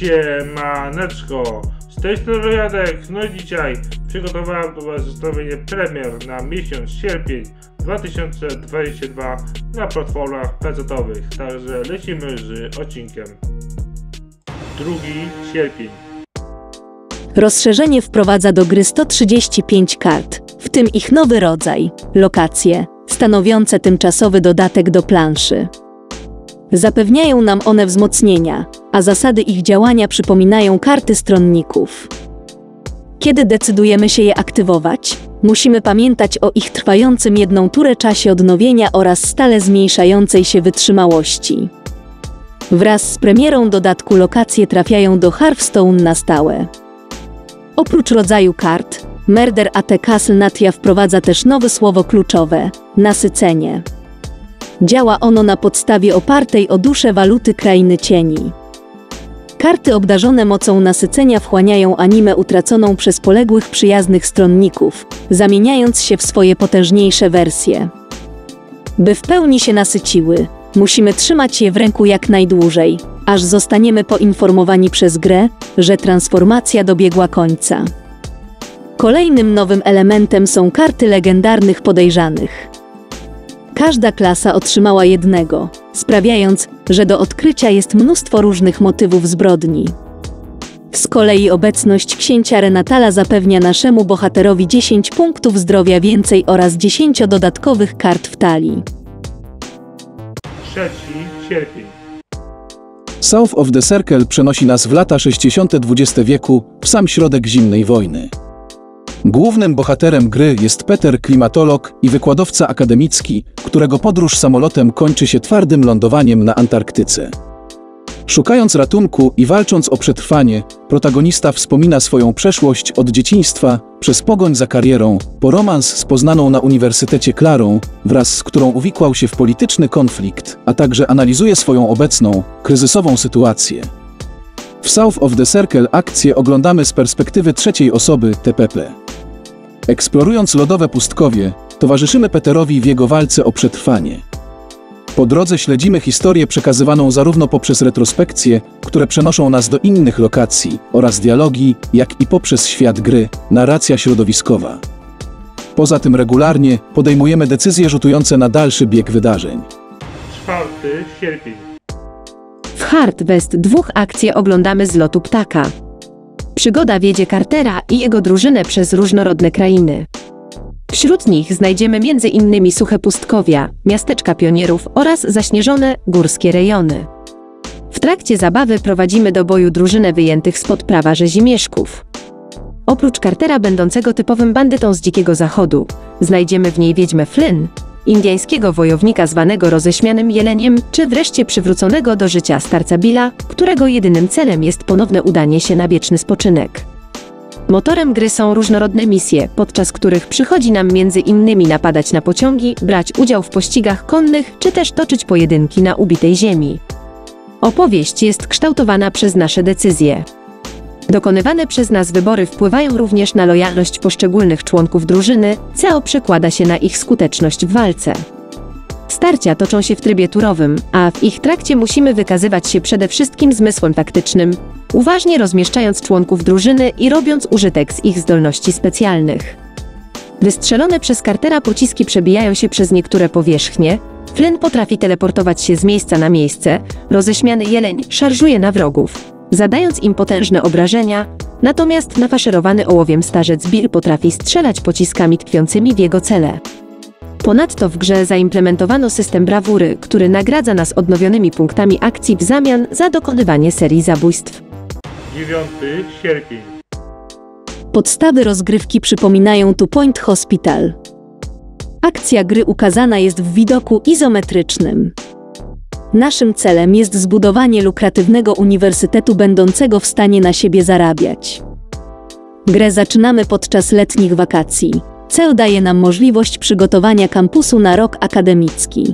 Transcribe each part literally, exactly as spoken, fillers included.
Siemaneczko, z tej strony Jadek. No i dzisiaj przygotowałem do Was zestawienie premier na miesiąc sierpień dwa tysiące dwudziesty drugi na platformach pecetowych. Także lecimy z odcinkiem. drugi sierpień. Rozszerzenie wprowadza do gry sto trzydzieści pięć kart, w tym ich nowy rodzaj, lokacje, stanowiące tymczasowy dodatek do planszy. Zapewniają nam one wzmocnienia, a zasady ich działania przypominają karty stronników. Kiedy decydujemy się je aktywować, musimy pamiętać o ich trwającym jedną turę czasie odnowienia oraz stale zmniejszającej się wytrzymałości. Wraz z premierą dodatku lokacje trafiają do Hearthstone na stałe. Oprócz rodzaju kart, Murder at the Castle Natia wprowadza też nowe słowo kluczowe – nasycenie. Działa ono na podstawie opartej o duszę waluty Krainy Cieni. Karty obdarzone mocą nasycenia wchłaniają animę utraconą przez poległych przyjaznych stronników, zamieniając się w swoje potężniejsze wersje. By w pełni się nasyciły, musimy trzymać je w ręku jak najdłużej, aż zostaniemy poinformowani przez grę, że transformacja dobiegła końca. Kolejnym nowym elementem są karty legendarnych podejrzanych. Każda klasa otrzymała jednego, sprawiając, że do odkrycia jest mnóstwo różnych motywów zbrodni. Z kolei obecność księcia Renatala zapewnia naszemu bohaterowi dziesięć punktów zdrowia więcej oraz dziesięć dodatkowych kart w talii. trzeci sierpień. South of the Circle przenosi nas w lata sześćdziesiąte dwudziestego wieku, w sam środek zimnej wojny. Głównym bohaterem gry jest Peter, klimatolog i wykładowca akademicki, którego podróż samolotem kończy się twardym lądowaniem na Antarktyce. Szukając ratunku i walcząc o przetrwanie, protagonista wspomina swoją przeszłość od dzieciństwa, przez pogoń za karierą, po romans z poznaną na uniwersytecie Klarą, wraz z którą uwikłał się w polityczny konflikt, a także analizuje swoją obecną, kryzysową sytuację. W South of the Circle akcję oglądamy z perspektywy trzeciej osoby T P P. Eksplorując lodowe pustkowie, towarzyszymy Peterowi w jego walce o przetrwanie. Po drodze śledzimy historię przekazywaną zarówno poprzez retrospekcje, które przenoszą nas do innych lokacji, oraz dialogi, jak i poprzez świat gry, narracja środowiskowa. Poza tym regularnie podejmujemy decyzje rzutujące na dalszy bieg wydarzeń. czwarty sierpień. W Hard West dwóch akcje oglądamy z lotu ptaka. Przygoda wiedzie Cartera i jego drużynę przez różnorodne krainy. Wśród nich znajdziemy między innymi suche pustkowia, miasteczka pionierów oraz zaśnieżone, górskie rejony. W trakcie zabawy prowadzimy do boju drużynę wyjętych spod prawa rzezimieszków. Oprócz Cartera będącego typowym bandytą z Dzikiego Zachodu, znajdziemy w niej wiedźmę Flynn, indyjskiego wojownika zwanego roześmianym jeleniem, czy wreszcie przywróconego do życia starca Billa, którego jedynym celem jest ponowne udanie się na wieczny spoczynek. Motorem gry są różnorodne misje, podczas których przychodzi nam między innymi napadać na pociągi, brać udział w pościgach konnych, czy też toczyć pojedynki na ubitej ziemi. Opowieść jest kształtowana przez nasze decyzje. Dokonywane przez nas wybory wpływają również na lojalność poszczególnych członków drużyny, co przekłada się na ich skuteczność w walce. Starcia toczą się w trybie turowym, a w ich trakcie musimy wykazywać się przede wszystkim zmysłem taktycznym, uważnie rozmieszczając członków drużyny i robiąc użytek z ich zdolności specjalnych. Wystrzelone przez Cartera pociski przebijają się przez niektóre powierzchnie, Flynn potrafi teleportować się z miejsca na miejsce, roześmiany jeleń szarżuje na wrogów, zadając im potężne obrażenia, natomiast nafaszerowany ołowiem starzec Bill potrafi strzelać pociskami tkwiącymi w jego cele. Ponadto w grze zaimplementowano system brawury, który nagradza nas odnowionymi punktami akcji w zamian za dokonywanie serii zabójstw. dziewiąty sierpień. Podstawy rozgrywki przypominają Two Point Hospital. Akcja gry ukazana jest w widoku izometrycznym. Naszym celem jest zbudowanie lukratywnego uniwersytetu będącego w stanie na siebie zarabiać. Grę zaczynamy podczas letnich wakacji, co daje nam możliwość przygotowania kampusu na rok akademicki.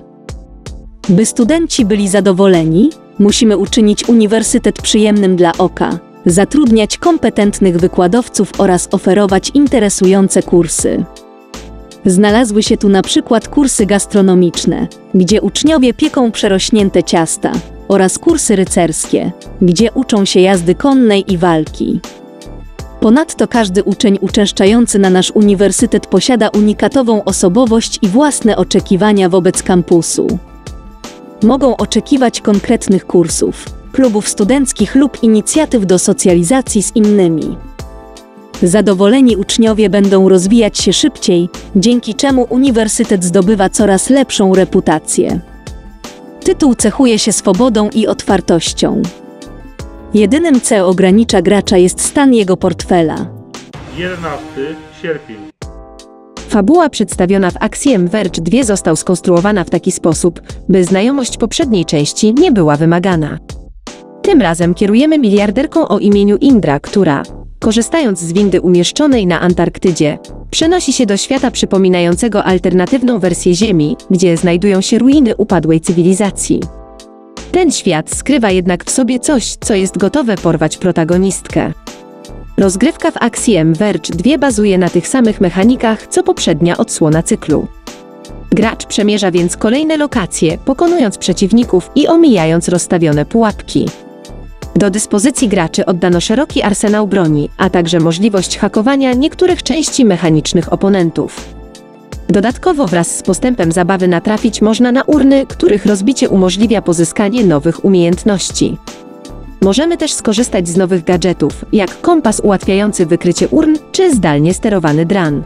By studenci byli zadowoleni, musimy uczynić uniwersytet przyjemnym dla oka, zatrudniać kompetentnych wykładowców oraz oferować interesujące kursy. Znalazły się tu na przykład kursy gastronomiczne, gdzie uczniowie pieką przerośnięte ciasta, oraz kursy rycerskie, gdzie uczą się jazdy konnej i walki. Ponadto każdy uczeń uczęszczający na nasz uniwersytet posiada unikatową osobowość i własne oczekiwania wobec kampusu. Mogą oczekiwać konkretnych kursów, klubów studenckich lub inicjatyw do socjalizacji z innymi. Zadowoleni uczniowie będą rozwijać się szybciej, dzięki czemu uniwersytet zdobywa coraz lepszą reputację. Tytuł cechuje się swobodą i otwartością. Jedynym, co ogranicza gracza, jest stan jego portfela. jedenastego sierpnia. Fabuła przedstawiona w Axiom Verge dwa został skonstruowana w taki sposób, by znajomość poprzedniej części nie była wymagana. Tym razem kierujemy miliarderką o imieniu Indra, która, korzystając z windy umieszczonej na Antarktydzie, przenosi się do świata przypominającego alternatywną wersję Ziemi, gdzie znajdują się ruiny upadłej cywilizacji. Ten świat skrywa jednak w sobie coś, co jest gotowe porwać protagonistkę. Rozgrywka w Axiom Verge dwa bazuje na tych samych mechanikach, co poprzednia odsłona cyklu. Gracz przemierza więc kolejne lokacje, pokonując przeciwników i omijając rozstawione pułapki. Do dyspozycji graczy oddano szeroki arsenał broni, a także możliwość hakowania niektórych części mechanicznych oponentów. Dodatkowo wraz z postępem zabawy natrafić można na urny, których rozbicie umożliwia pozyskanie nowych umiejętności. Możemy też skorzystać z nowych gadżetów, jak kompas ułatwiający wykrycie urn czy zdalnie sterowany dran.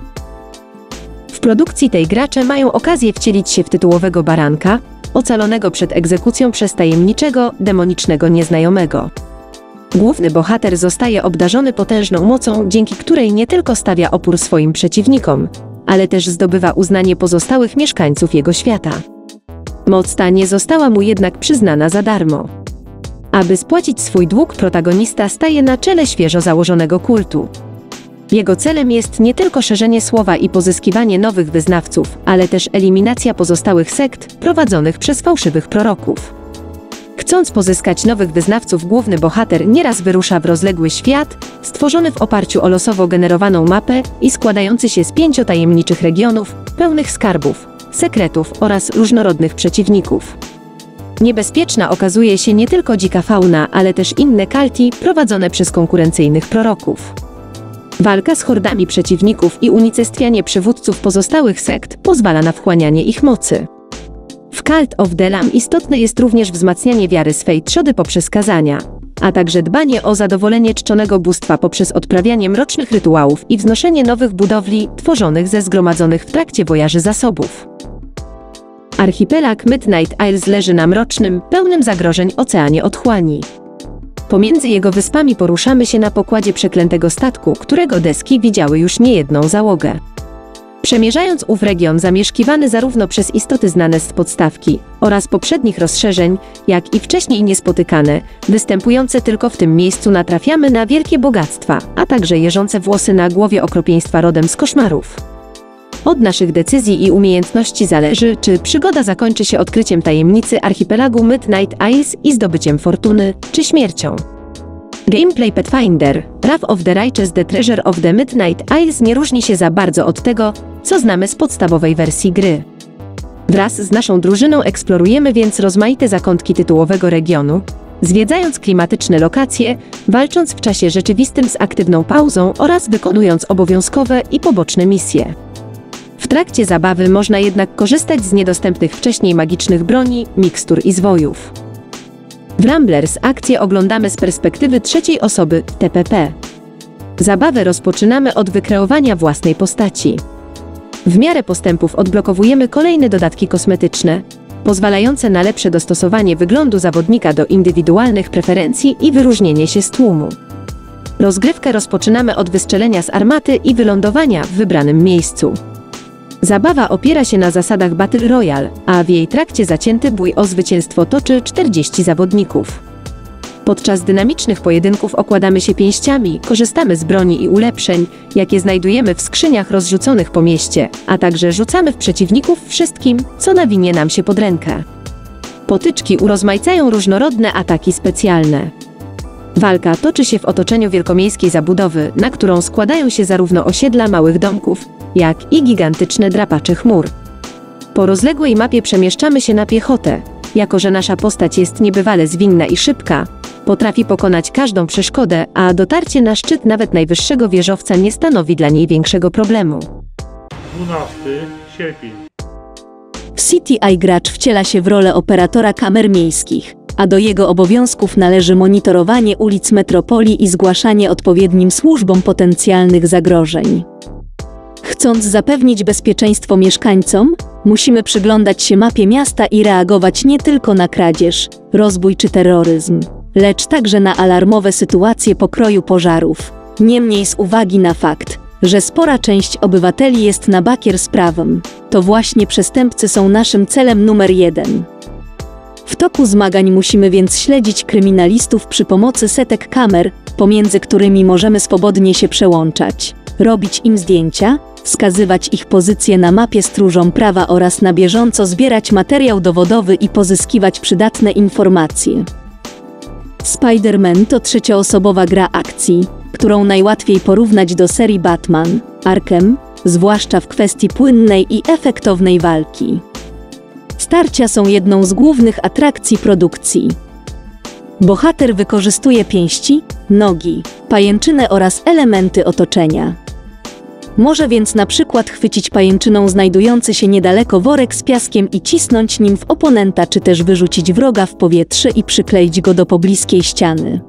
W produkcji tej gracze mają okazję wcielić się w tytułowego baranka, ocalonego przed egzekucją przez tajemniczego, demonicznego nieznajomego. Główny bohater zostaje obdarzony potężną mocą, dzięki której nie tylko stawia opór swoim przeciwnikom, ale też zdobywa uznanie pozostałych mieszkańców jego świata. Moc ta nie została mu jednak przyznana za darmo. Aby spłacić swój dług, protagonista staje na czele świeżo założonego kultu. Jego celem jest nie tylko szerzenie słowa i pozyskiwanie nowych wyznawców, ale też eliminacja pozostałych sekt prowadzonych przez fałszywych proroków. Chcąc pozyskać nowych wyznawców, główny bohater nieraz wyrusza w rozległy świat, stworzony w oparciu o losowo generowaną mapę i składający się z pięciu tajemniczych regionów, pełnych skarbów, sekretów oraz różnorodnych przeciwników. Niebezpieczna okazuje się nie tylko dzika fauna, ale też inne kulty prowadzone przez konkurencyjnych proroków. Walka z hordami przeciwników i unicestwianie przywódców pozostałych sekt pozwala na wchłanianie ich mocy. W Cult of the Lamb istotne jest również wzmacnianie wiary swej trzody poprzez kazania, a także dbanie o zadowolenie czczonego bóstwa poprzez odprawianie mrocznych rytuałów i wznoszenie nowych budowli tworzonych ze zgromadzonych w trakcie wojaży zasobów. Archipelag Midnight Isles leży na mrocznym, pełnym zagrożeń oceanie otchłani. Pomiędzy jego wyspami poruszamy się na pokładzie przeklętego statku, którego deski widziały już niejedną załogę. Przemierzając ów region zamieszkiwany zarówno przez istoty znane z podstawki oraz poprzednich rozszerzeń, jak i wcześniej niespotykane, występujące tylko w tym miejscu, natrafiamy na wielkie bogactwa, a także jeżące włosy na głowie okropieństwa rodem z koszmarów. Od naszych decyzji i umiejętności zależy, czy przygoda zakończy się odkryciem tajemnicy archipelagu Midnight Isles i zdobyciem fortuny, czy śmiercią. Gameplay Pathfinder Wrath of the Righteous The Treasure of the Midnight Isles nie różni się za bardzo od tego, co znamy z podstawowej wersji gry. Wraz z naszą drużyną eksplorujemy więc rozmaite zakątki tytułowego regionu, zwiedzając klimatyczne lokacje, walcząc w czasie rzeczywistym z aktywną pauzą oraz wykonując obowiązkowe i poboczne misje. W trakcie zabawy można jednak korzystać z niedostępnych wcześniej magicznych broni, mikstur i zwojów. W Ramblers akcję oglądamy z perspektywy trzeciej osoby T P P. Zabawę rozpoczynamy od wykreowania własnej postaci. W miarę postępów odblokowujemy kolejne dodatki kosmetyczne, pozwalające na lepsze dostosowanie wyglądu zawodnika do indywidualnych preferencji i wyróżnienie się z tłumu. Rozgrywkę rozpoczynamy od wystrzelenia z armaty i wylądowania w wybranym miejscu. Zabawa opiera się na zasadach Battle Royale, a w jej trakcie zacięty bój o zwycięstwo toczy czterdzieści zawodników. Podczas dynamicznych pojedynków okładamy się pięściami, korzystamy z broni i ulepszeń, jakie znajdujemy w skrzyniach rozrzuconych po mieście, a także rzucamy w przeciwników wszystkim, co nawinie nam się pod rękę. Potyczki urozmaicają różnorodne ataki specjalne. Walka toczy się w otoczeniu wielkomiejskiej zabudowy, na którą składają się zarówno osiedla małych domków, jak i gigantyczne drapacze chmur. Po rozległej mapie przemieszczamy się na piechotę, Jako że nasza postać jest niebywale zwinna i szybka, potrafi pokonać każdą przeszkodę, a dotarcie na szczyt nawet najwyższego wieżowca nie stanowi dla niej większego problemu. dwunasty sierpień. W C T I gracz wciela się w rolę operatora kamer miejskich, a do jego obowiązków należy monitorowanie ulic metropolii i zgłaszanie odpowiednim służbom potencjalnych zagrożeń. Chcąc zapewnić bezpieczeństwo mieszkańcom, musimy przyglądać się mapie miasta i reagować nie tylko na kradzież, rozbój czy terroryzm, lecz także na alarmowe sytuacje pokroju pożarów. Niemniej z uwagi na fakt, że spora część obywateli jest na bakier z prawem, to właśnie przestępcy są naszym celem numer jeden. W toku zmagań musimy więc śledzić kryminalistów przy pomocy setek kamer, pomiędzy którymi możemy swobodnie się przełączać, robić im zdjęcia, wskazywać ich pozycje na mapie stróżom prawa oraz na bieżąco zbierać materiał dowodowy i pozyskiwać przydatne informacje. Spider-Man to trzecioosobowa gra akcji, którą najłatwiej porównać do serii Batman, Arkham, zwłaszcza w kwestii płynnej i efektownej walki. Starcia są jedną z głównych atrakcji produkcji. Bohater wykorzystuje pięści, nogi, pajęczynę oraz elementy otoczenia. Może więc na przykład chwycić pajęczyną znajdujący się niedaleko worek z piaskiem i cisnąć nim w oponenta, czy też wyrzucić wroga w powietrze i przykleić go do pobliskiej ściany.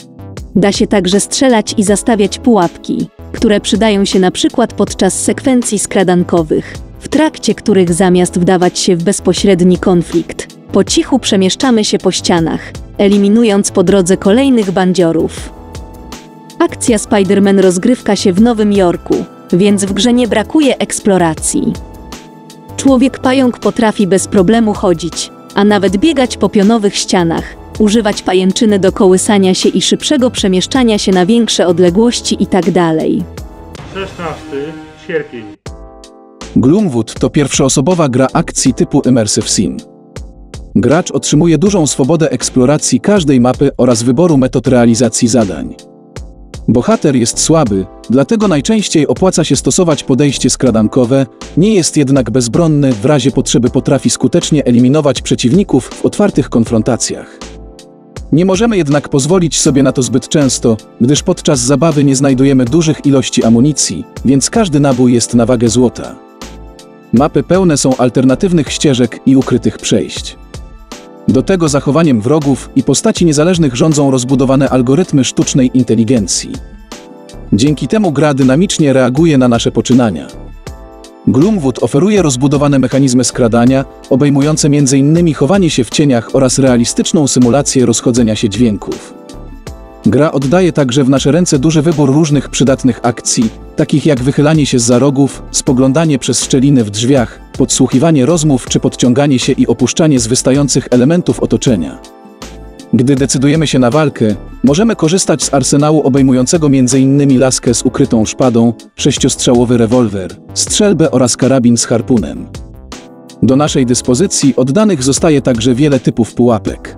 Da się także strzelać i zastawiać pułapki, które przydają się na przykład podczas sekwencji skradankowych, w trakcie których zamiast wdawać się w bezpośredni konflikt, po cichu przemieszczamy się po ścianach, eliminując po drodze kolejnych bandziorów. Akcja Spider-Man rozgrywka się w Nowym Jorku, więc w grze nie brakuje eksploracji. Człowiek-pająk potrafi bez problemu chodzić, a nawet biegać po pionowych ścianach, używać pajęczyny do kołysania się i szybszego przemieszczania się na większe odległości itd. szesnasty sierpień. Gloomwood to pierwszoosobowa gra akcji typu Immersive Sim. Gracz otrzymuje dużą swobodę eksploracji każdej mapy oraz wyboru metod realizacji zadań. Bohater jest słaby, dlatego najczęściej opłaca się stosować podejście skradankowe, nie jest jednak bezbronny, w razie potrzeby potrafi skutecznie eliminować przeciwników w otwartych konfrontacjach. Nie możemy jednak pozwolić sobie na to zbyt często, gdyż podczas zabawy nie znajdujemy dużych ilości amunicji, więc każdy nabój jest na wagę złota. Mapy pełne są alternatywnych ścieżek i ukrytych przejść. Do tego zachowaniem wrogów i postaci niezależnych rządzą rozbudowane algorytmy sztucznej inteligencji. Dzięki temu gra dynamicznie reaguje na nasze poczynania. Gloomwood oferuje rozbudowane mechanizmy skradania, obejmujące między innymi chowanie się w cieniach oraz realistyczną symulację rozchodzenia się dźwięków. Gra oddaje także w nasze ręce duży wybór różnych przydatnych akcji, takich jak wychylanie się zza rogów, spoglądanie przez szczeliny w drzwiach, podsłuchiwanie rozmów czy podciąganie się i opuszczanie z wystających elementów otoczenia. Gdy decydujemy się na walkę, możemy korzystać z arsenału obejmującego między innymi laskę z ukrytą szpadą, sześciostrzałowy rewolwer, strzelbę oraz karabin z harpunem. Do naszej dyspozycji oddanych zostaje także wiele typów pułapek.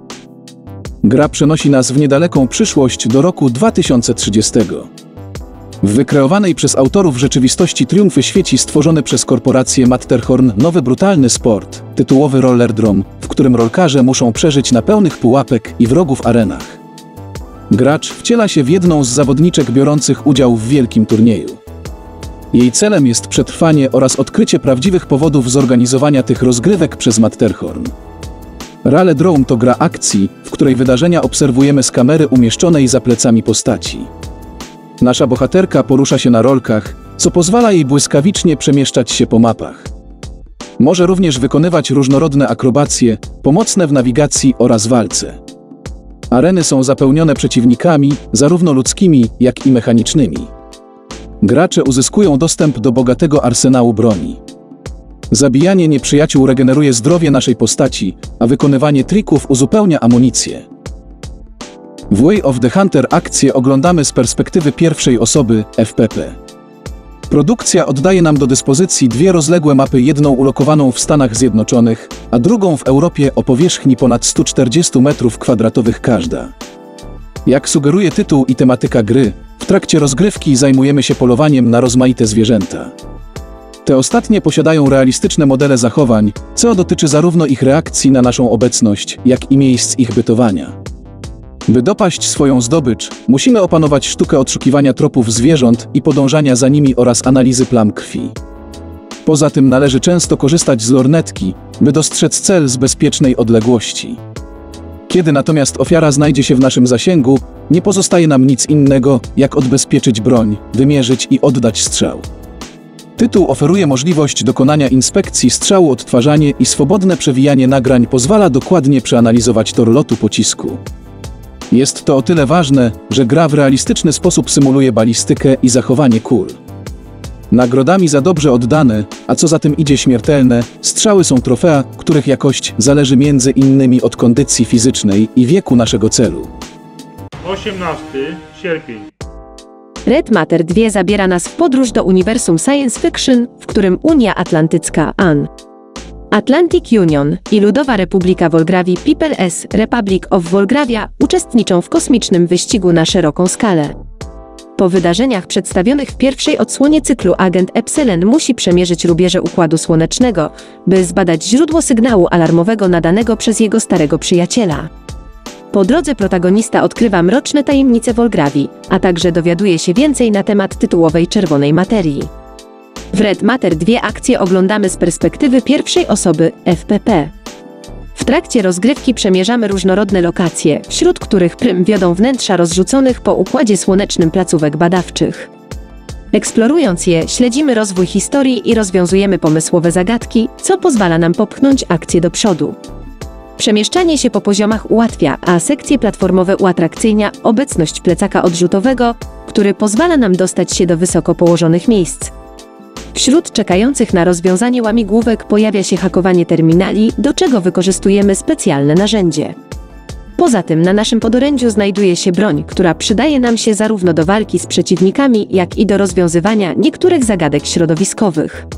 Gra przenosi nas w niedaleką przyszłość do roku dwa tysiące trzydziestego. W wykreowanej przez autorów rzeczywistości triumfy świeci stworzony przez korporację Matterhorn nowy brutalny sport, tytułowy Rollerdrome, w którym rolkarze muszą przeżyć na pełnych pułapek i wrogów arenach. Gracz wciela się w jedną z zawodniczek biorących udział w wielkim turnieju. Jej celem jest przetrwanie oraz odkrycie prawdziwych powodów zorganizowania tych rozgrywek przez Matterhorn. Rollerdrome to gra akcji, w której wydarzenia obserwujemy z kamery umieszczonej za plecami postaci. Nasza bohaterka porusza się na rolkach, co pozwala jej błyskawicznie przemieszczać się po mapach. Może również wykonywać różnorodne akrobacje, pomocne w nawigacji oraz walce. Areny są zapełnione przeciwnikami, zarówno ludzkimi, jak i mechanicznymi. Gracze uzyskują dostęp do bogatego arsenału broni. Zabijanie nieprzyjaciół regeneruje zdrowie naszej postaci, a wykonywanie trików uzupełnia amunicję. W Way of the Hunter akcję oglądamy z perspektywy pierwszej osoby, F P P. Produkcja oddaje nam do dyspozycji dwie rozległe mapy, jedną ulokowaną w Stanach Zjednoczonych, a drugą w Europie o powierzchni ponad stu czterdziestu metrów kwadratowych każda. Jak sugeruje tytuł i tematyka gry, w trakcie rozgrywki zajmujemy się polowaniem na rozmaite zwierzęta. Te ostatnie posiadają realistyczne modele zachowań, co dotyczy zarówno ich reakcji na naszą obecność, jak i miejsc ich bytowania. By dopaść swoją zdobycz, musimy opanować sztukę odszukiwania tropów zwierząt i podążania za nimi oraz analizy plam krwi. Poza tym należy często korzystać z lornetki, by dostrzec cel z bezpiecznej odległości. Kiedy natomiast ofiara znajdzie się w naszym zasięgu, nie pozostaje nam nic innego, jak odbezpieczyć broń, wymierzyć i oddać strzał. Tytuł oferuje możliwość dokonania inspekcji strzału, odtwarzanie i swobodne przewijanie nagrań pozwala dokładnie przeanalizować tor lotu pocisku. Jest to o tyle ważne, że gra w realistyczny sposób symuluje balistykę i zachowanie kul. Nagrodami za dobrze oddane, a co za tym idzie śmiertelne, strzały są trofea, których jakość zależy między innymi od kondycji fizycznej i wieku naszego celu. osiemnasty sierpień. Red Matter dwa zabiera nas w podróż do uniwersum science fiction, w którym Unia Atlantycka A N, Atlantic Union i Ludowa Republika Wolgrawii People's Republic of Volgravia uczestniczą w kosmicznym wyścigu na szeroką skalę. Po wydarzeniach przedstawionych w pierwszej odsłonie cyklu agent Epsilon musi przemierzyć rubieże Układu Słonecznego, by zbadać źródło sygnału alarmowego nadanego przez jego starego przyjaciela. Po drodze protagonista odkrywa mroczne tajemnice Wolgrawii, a także dowiaduje się więcej na temat tytułowej czerwonej materii. W Red Matter dwa akcje oglądamy z perspektywy pierwszej osoby F P P. W trakcie rozgrywki przemierzamy różnorodne lokacje, wśród których prym wiodą wnętrza rozrzuconych po Układzie Słonecznym placówek badawczych. Eksplorując je, śledzimy rozwój historii i rozwiązujemy pomysłowe zagadki, co pozwala nam popchnąć akcję do przodu. Przemieszczanie się po poziomach ułatwia, a sekcje platformowe uatrakcyjnia obecność plecaka odrzutowego, który pozwala nam dostać się do wysoko położonych miejsc. Wśród czekających na rozwiązanie łamigłówek pojawia się hakowanie terminali, do czego wykorzystujemy specjalne narzędzie. Poza tym na naszym podorędziu znajduje się broń, która przydaje nam się zarówno do walki z przeciwnikami, jak i do rozwiązywania niektórych zagadek środowiskowych.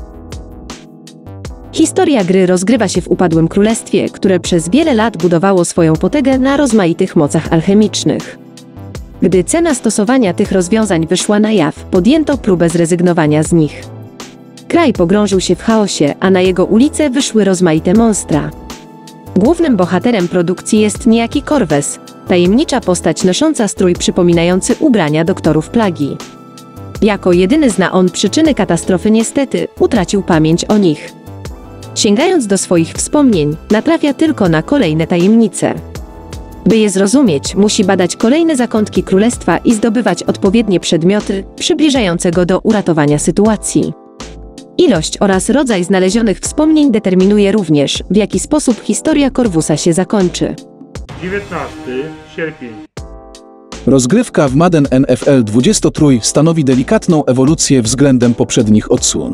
Historia gry rozgrywa się w upadłym królestwie, które przez wiele lat budowało swoją potęgę na rozmaitych mocach alchemicznych. Gdy cena stosowania tych rozwiązań wyszła na jaw, podjęto próbę zrezygnowania z nich. Kraj pogrążył się w chaosie, a na jego ulice wyszły rozmaite monstra. Głównym bohaterem produkcji jest niejaki Corvus, tajemnicza postać nosząca strój przypominający ubrania doktorów plagi. Jako jedyny zna on przyczyny katastrofy, niestety utracił pamięć o nich. Sięgając do swoich wspomnień, natrafia tylko na kolejne tajemnice. By je zrozumieć, musi badać kolejne zakątki królestwa i zdobywać odpowiednie przedmioty, przybliżające go do uratowania sytuacji. Ilość oraz rodzaj znalezionych wspomnień determinuje również, w jaki sposób historia Corvusa się zakończy. dziewiętnasty sierpień. Rozgrywka w Madden N F L dwadzieścia trzy stanowi delikatną ewolucję względem poprzednich odsłon.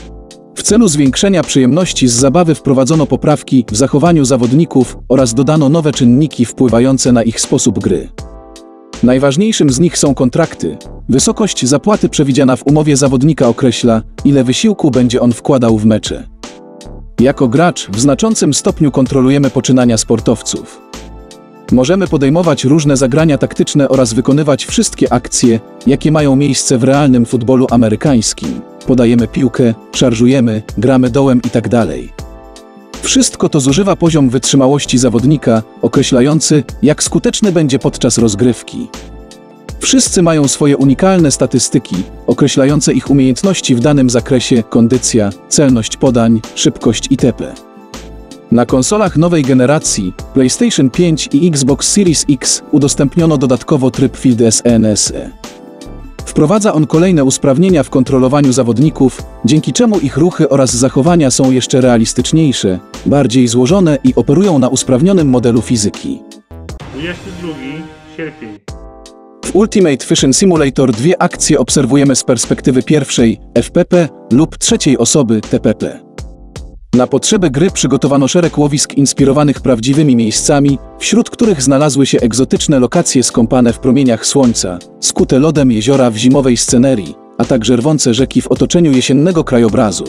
W celu zwiększenia przyjemności z zabawy wprowadzono poprawki w zachowaniu zawodników oraz dodano nowe czynniki wpływające na ich sposób gry. Najważniejszym z nich są kontrakty. Wysokość zapłaty przewidziana w umowie zawodnika określa, ile wysiłku będzie on wkładał w mecze. Jako gracz w znaczącym stopniu kontrolujemy poczynania sportowców. Możemy podejmować różne zagrania taktyczne oraz wykonywać wszystkie akcje, jakie mają miejsce w realnym futbolu amerykańskim. Podajemy piłkę, szarżujemy, gramy dołem itd. Wszystko to zużywa poziom wytrzymałości zawodnika, określający, jak skuteczny będzie podczas rozgrywki. Wszyscy mają swoje unikalne statystyki, określające ich umiejętności w danym zakresie, kondycja, celność podań, szybkość itp. Na konsolach nowej generacji, PlayStation pięć i Xbox Series X udostępniono dodatkowo tryb Field S N S E. Wprowadza on kolejne usprawnienia w kontrolowaniu zawodników, dzięki czemu ich ruchy oraz zachowania są jeszcze realistyczniejsze, bardziej złożone i operują na usprawnionym modelu fizyki. dwudziesty drugi sierpień. W Ultimate Fishing Simulator dwie akcje obserwujemy z perspektywy pierwszej F P P lub trzeciej osoby T P P. Na potrzeby gry przygotowano szereg łowisk inspirowanych prawdziwymi miejscami, wśród których znalazły się egzotyczne lokacje skąpane w promieniach słońca, skute lodem jeziora w zimowej scenerii, a także rwące rzeki w otoczeniu jesiennego krajobrazu.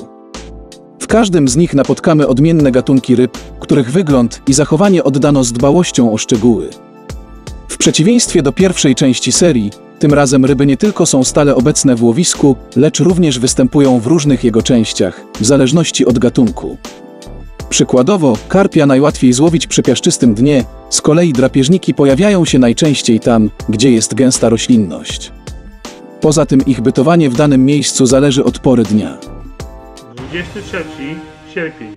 W każdym z nich napotkamy odmienne gatunki ryb, których wygląd i zachowanie oddano z dbałością o szczegóły. W przeciwieństwie do pierwszej części serii, Tym razem ryby nie tylko są stale obecne w łowisku, lecz również występują w różnych jego częściach, w zależności od gatunku. Przykładowo, karpia najłatwiej złowić przy piaszczystym dnie, z kolei drapieżniki pojawiają się najczęściej tam, gdzie jest gęsta roślinność. Poza tym ich bytowanie w danym miejscu zależy od pory dnia. dwudziesty trzeci sierpień.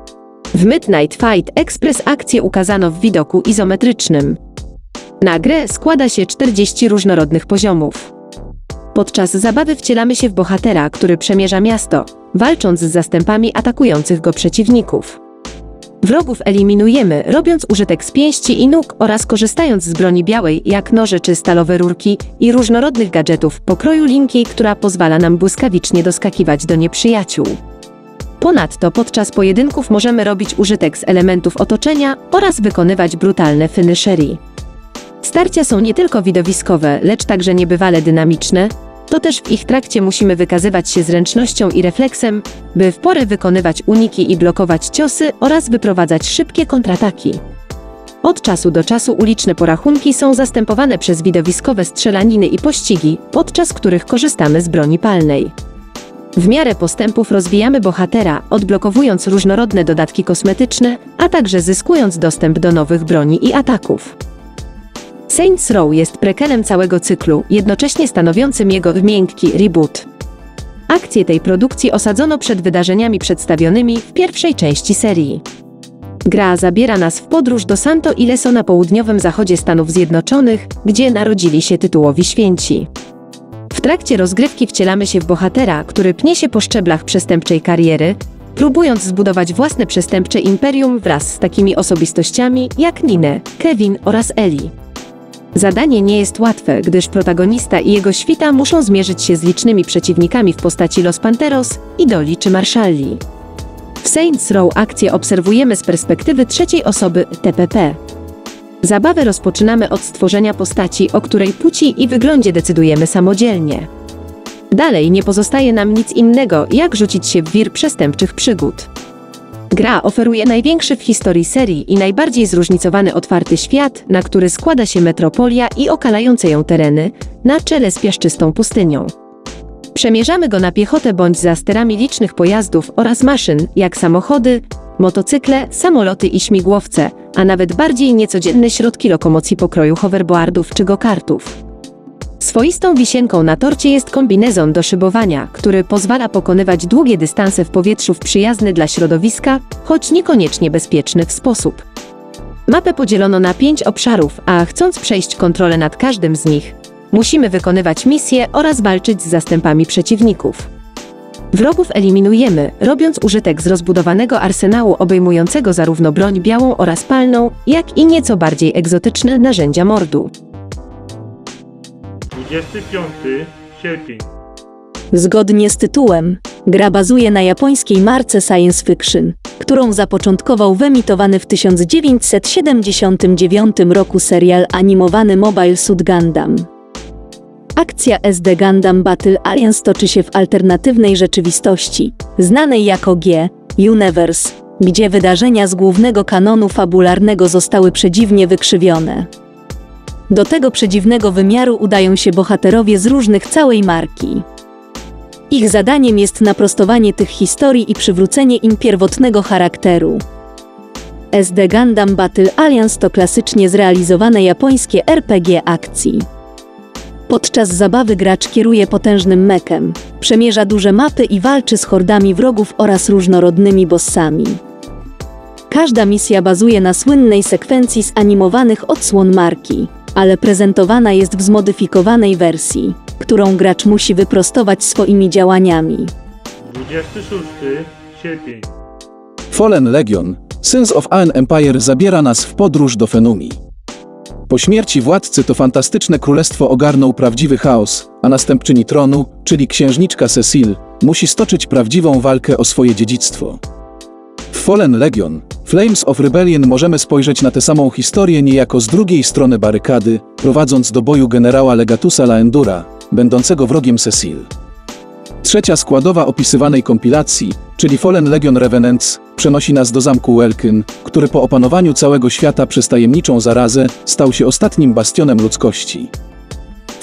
W Midnight Fight Express akcję ukazano w widoku izometrycznym. Na grę składa się czterdzieści różnorodnych poziomów. Podczas zabawy wcielamy się w bohatera, który przemierza miasto, walcząc z zastępami atakujących go przeciwników. Wrogów eliminujemy, robiąc użytek z pięści i nóg oraz korzystając z broni białej, jak noże czy stalowe rurki i różnorodnych gadżetów pokroju linki, która pozwala nam błyskawicznie doskakiwać do nieprzyjaciół. Ponadto podczas pojedynków możemy robić użytek z elementów otoczenia oraz wykonywać brutalne finishery. Starcia są nie tylko widowiskowe, lecz także niebywale dynamiczne, to też w ich trakcie musimy wykazywać się zręcznością i refleksem, by w porę wykonywać uniki i blokować ciosy oraz wyprowadzać szybkie kontrataki. Od czasu do czasu uliczne porachunki są zastępowane przez widowiskowe strzelaniny i pościgi, podczas których korzystamy z broni palnej. W miarę postępów rozwijamy bohatera, odblokowując różnorodne dodatki kosmetyczne, a także zyskując dostęp do nowych broni i ataków. Saints Row jest prequelem całego cyklu, jednocześnie stanowiącym jego miękki reboot. Akcję tej produkcji osadzono przed wydarzeniami przedstawionymi w pierwszej części serii. Gra zabiera nas w podróż do Santo Ileso na południowym zachodzie Stanów Zjednoczonych, gdzie narodzili się tytułowi święci. W trakcie rozgrywki wcielamy się w bohatera, który pnie się po szczeblach przestępczej kariery, próbując zbudować własne przestępcze imperium wraz z takimi osobistościami jak Ninę, Kevin oraz Ellie. Zadanie nie jest łatwe, gdyż protagonista i jego świta muszą zmierzyć się z licznymi przeciwnikami w postaci Los Panteros, idoli czy marszali. W Saints Row akcję obserwujemy z perspektywy trzeciej osoby T P P. Zabawę rozpoczynamy od stworzenia postaci, o której płci i wyglądzie decydujemy samodzielnie. Dalej nie pozostaje nam nic innego, jak rzucić się w wir przestępczych przygód. Gra oferuje największy w historii serii i najbardziej zróżnicowany otwarty świat, na który składa się metropolia i okalające ją tereny, na czele z piaszczystą pustynią. Przemierzamy go na piechotę bądź za sterami licznych pojazdów oraz maszyn, jak samochody, motocykle, samoloty i śmigłowce, a nawet bardziej niecodzienne środki lokomocji pokroju hoverboardów czy go-kartów. Swoistą wisienką na torcie jest kombinezon do szybowania, który pozwala pokonywać długie dystanse w powietrzu w przyjazny dla środowiska, choć niekoniecznie bezpieczny w sposób. Mapę podzielono na pięć obszarów, a chcąc przejść kontrolę nad każdym z nich, musimy wykonywać misje oraz walczyć z zastępami przeciwników. Wrogów eliminujemy, robiąc użytek z rozbudowanego arsenału obejmującego zarówno broń białą oraz palną, jak i nieco bardziej egzotyczne narzędzia mordu. dwudziesty piąty sierpień. Zgodnie z tytułem, gra bazuje na japońskiej marce science fiction, którą zapoczątkował wyemitowany w tysiąc dziewięćset siedemdziesiątym dziewiątym roku serial animowany Mobile Suit Gundam. Akcja S D Gundam Battle Alliance toczy się w alternatywnej rzeczywistości, znanej jako G Universe, gdzie wydarzenia z głównego kanonu fabularnego zostały przedziwnie wykrzywione. Do tego przedziwnego wymiaru udają się bohaterowie z różnych całej marki. Ich zadaniem jest naprostowanie tych historii i przywrócenie im pierwotnego charakteru. S D Gundam Battle Alliance to klasycznie zrealizowane japońskie R P G akcji. Podczas zabawy gracz kieruje potężnym mechem, przemierza duże mapy i walczy z hordami wrogów oraz różnorodnymi bossami. Każda misja bazuje na słynnej sekwencji z animowanych odsłon marki, ale prezentowana jest w zmodyfikowanej wersji, którą gracz musi wyprostować swoimi działaniami. dwudziesty szósty sierpień. Fallen Legion, Sins of an Empire zabiera nas w podróż do Fenumi. Po śmierci władcy to fantastyczne królestwo ogarnął prawdziwy chaos, a następczyni tronu, czyli księżniczka Cecile, musi stoczyć prawdziwą walkę o swoje dziedzictwo. W Fallen Legion, Flames of Rebellion możemy spojrzeć na tę samą historię niejako z drugiej strony barykady, prowadząc do boju generała Legatusa Laendura, będącego wrogiem Cecile. Trzecia składowa opisywanej kompilacji, czyli Fallen Legion Revenants, przenosi nas do zamku Welkin, który po opanowaniu całego świata przez tajemniczą zarazę stał się ostatnim bastionem ludzkości.